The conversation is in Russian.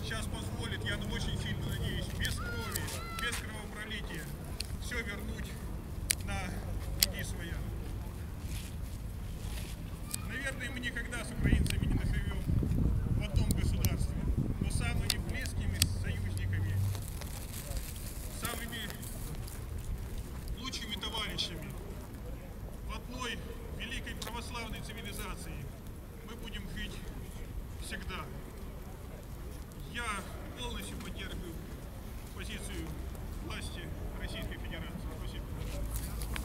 сейчас позволит, я очень сильно надеюсь, без крови, без кровопролития, все вернуть на круги своя. Наверное, мы никогда с украинцами не наживем в одном государстве, но самыми близкими союзниками, самыми лучшими товарищами в одной великой православной цивилизации мы будем жить всегда. Я полностью поддерживаю позицию власти Российской Федерации. Спасибо.